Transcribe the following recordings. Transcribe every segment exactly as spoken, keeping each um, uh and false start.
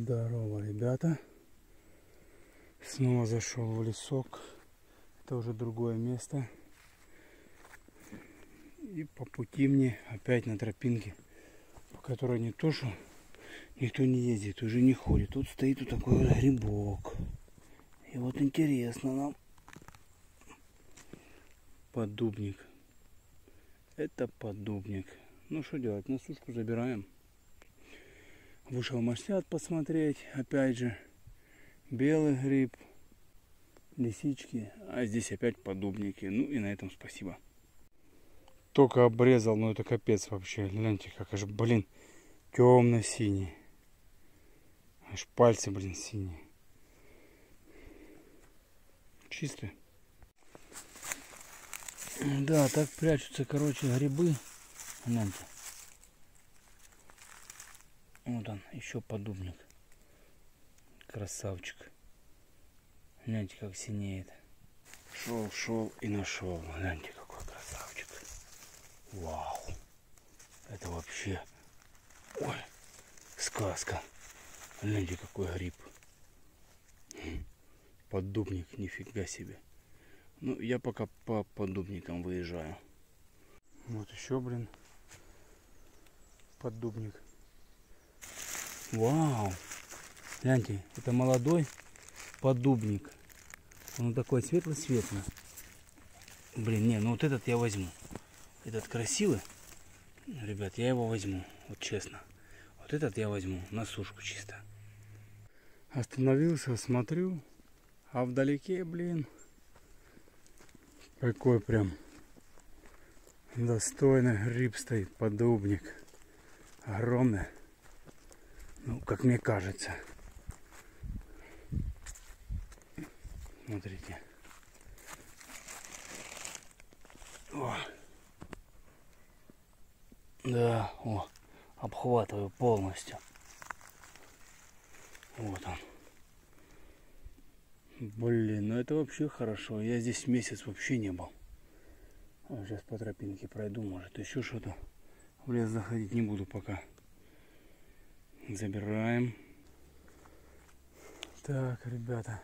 Здорово, ребята. Снова зашел в лесок. Это уже другое место. И по пути мне опять на тропинке, по которой не то что никто не ездит, уже не ходит. Тут стоит вот такой вот грибок. И вот интересно нам. Поддубник. Это поддубник. Ну что делать? На сушку забираем. Вышел маслят посмотреть. Опять же. Белый гриб. Лисички. А здесь опять поддубники. Ну и на этом спасибо. Только обрезал, но это капец вообще. Гляньте, как аж, блин, темно-синий. Аж пальцы, блин, синие. Чистые. Да, так прячутся, короче, грибы. Гляньте. Вот он, еще поддубник. Красавчик. Гляньте, как синеет. Шел, шел и нашел. Гляньте, какой красавчик. Вау. Это вообще... Ой, сказка. Гляньте, какой гриб. Поддубник, нифига себе. Ну, я пока по поддубникам выезжаю. Вот еще, блин, поддубник. Вау. Гляньте, это молодой поддубник. Он такой светло-светлый. Блин, не, ну вот этот я возьму. Этот красивый. Ребят, я его возьму. Вот честно. Вот этот я возьму на сушку чисто. Остановился, смотрю. А вдалеке, блин, какой прям достойный гриб стоит. Поддубник. Огромный. Ну, как мне кажется. Смотрите. О. Да, о, обхватываю полностью. Вот он. Блин, ну это вообще хорошо. Я здесь месяц вообще не был. А сейчас по тропинке пройду, может еще что-то. В лес заходить не буду пока. Забираем. Так, ребята.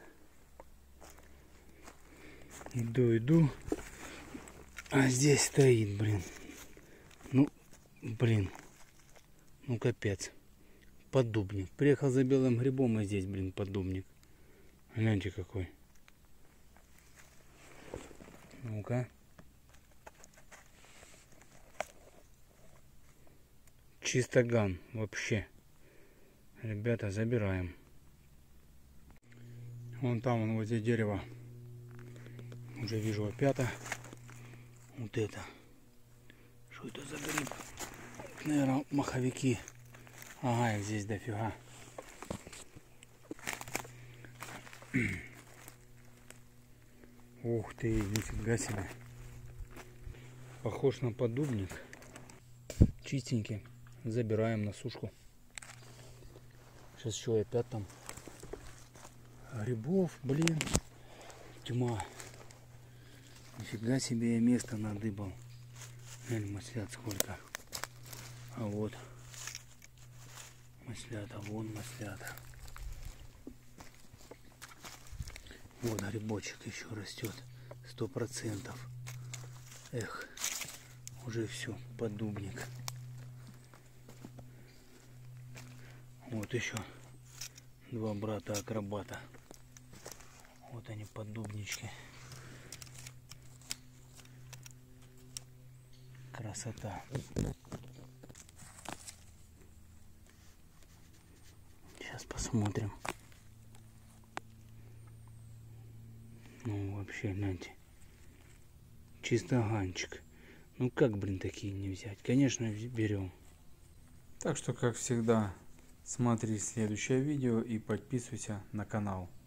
Иду, иду. А здесь стоит, блин. Ну, блин. Ну, капец. Поддубник. Приехал за белым грибом, и здесь, блин, поддубник. Гляньте какой. Ну-ка. Чистоган. Вообще. Ребята, забираем. Вон там, вон возле дерева. Уже вижу опята. Вот это. Что это за гриб? Наверное, маховики. Ага, их здесь дофига. Ух ты, нифига себе. Похож на поддубник. Чистенький. Забираем на сушку. Сейчас еще и опять там грибов, блин. Тьма. Нифига себе я место надыбал. Глянь, маслят сколько. А вот маслята, вон маслята. Вот грибочек еще растет. Сто процентов. Эх, уже все, поддубник. Вот еще два брата акробата. Вот они, поддубнички. Красота. Сейчас посмотрим. Ну вообще, гляньте. Чистоганчик. Ну как, блин, такие не взять? Конечно, берем. Так что, как всегда, смотри следующее видео и подписывайся на канал.